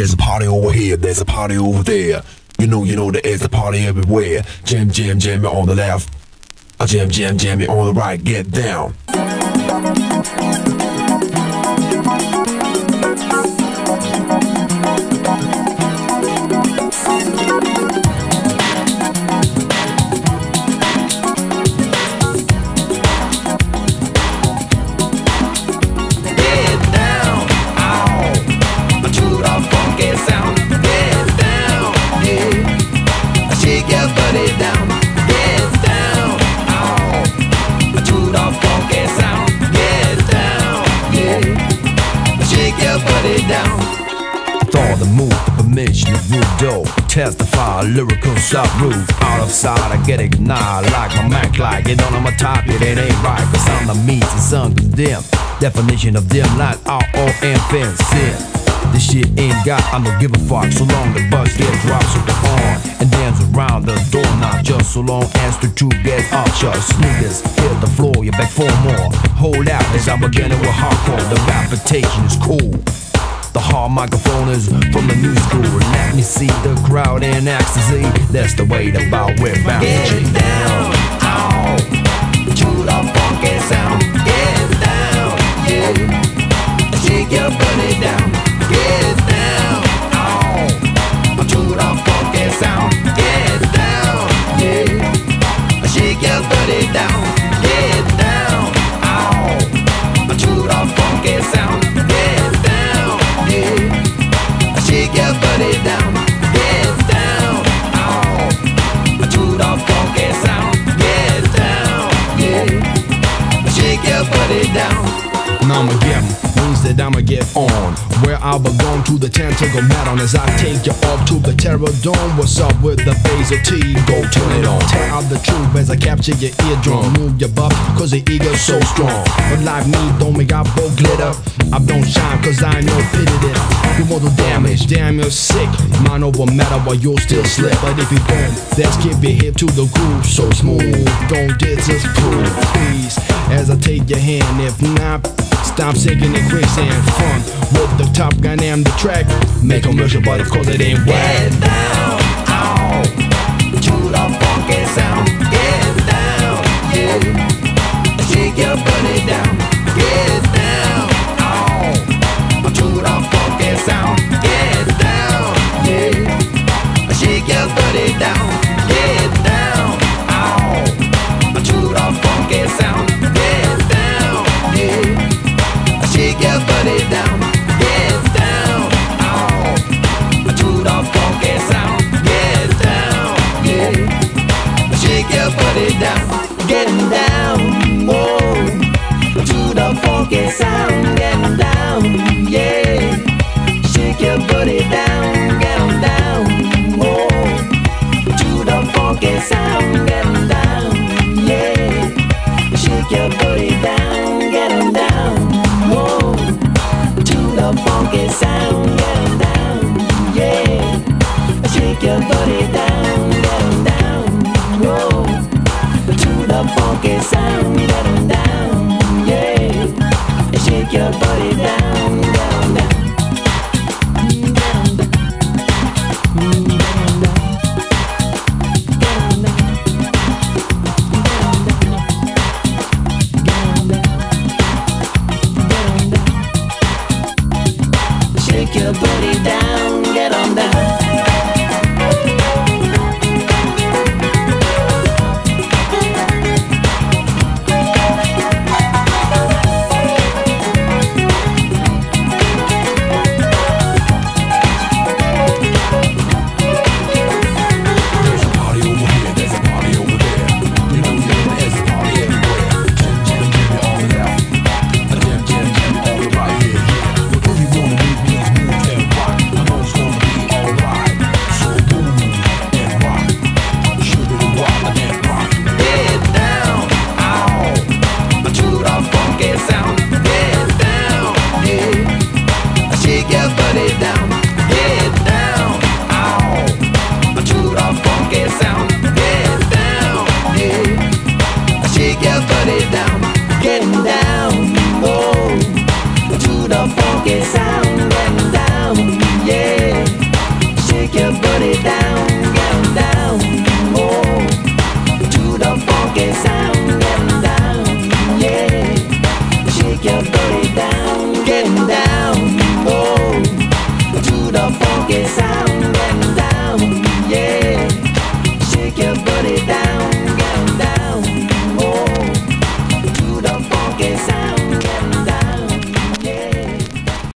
There's a party over here, there's a party over there. You know there is a party everywhere. Jam, jam, jam it on the left. Jam, jam, jam it on the right. Get down. The move, the permission, the groove dough. Testify, lyrical subgroove. Out of sight, I get ignited like my Mac like. You don't know my type, it ain't right. Cause I'm the meats and sun condemned. Definition of dim light, R-O-M, fin, sin. This shit ain't got, I don't give a fuck. So long the bus get drops with the horn and dance around the door. Not just so long as the two get up. Just sneakers hit the floor, you back for more. Hold out as I'm beginning with hardcore. The reputation is cool. The hard microphone is from the new school. Let me see the crowd in ecstasy. That's the way the bout we're bound to get down, ow, to the funky sound. Get down, yeah. Shake your body down. Get down, ow, to the funky sound. Get down, yeah. Shake your body down. Get down, ow, to the funky sound. Shake your body down, get down, ow, to the funky sound, get down, yeah. Shake your body down. Now I'ma get means that I'ma get on. Where I belong to the tentacle matter as I take you up to the terror dome. What's up with the basil T? Go turn it on. Tell out the truth as I capture your eardrum. Move your butt cause the ego's so strong. But like me don't make out both glitter. I don't shine cause I know pity it. You want to damage, damn you're sick. Mind over matter while you'll still slip. But if you don't, let's keep your hip to the groove. So smooth, don't disapprove, please. As I take your hand, if not, stop singing the quicksand fun with the Top Gun and the track. Make commercial, but of course it ain't whack. Get down, ow, to the funky sound. Get down, yeah. Shake your body down. Get down, ow, to the funky sound. Get down, yeah. Shake your body down. Get down, ow, to the funky sound. Get down, yeah. Shake your body down, get down, ow, to the funky sound, get down, yeah. Shake your body down, getting down, whoa, to the funky sound, getting down, yeah. Shake your body down, get 'em down, whoa, to the funky sound, getting down, yeah. Shake your body down, get 'em down. Whoa, to the funky sound, get 'em down, yeah. Shake your body down, get 'em down. Whoa, to the funky sound, get 'em down, yeah. Shake your body down, get 'em down. Shake your body down, get on down. All right. funky sound, getting down, yeah. Shake your body down, getting down, oh, to the funky sound.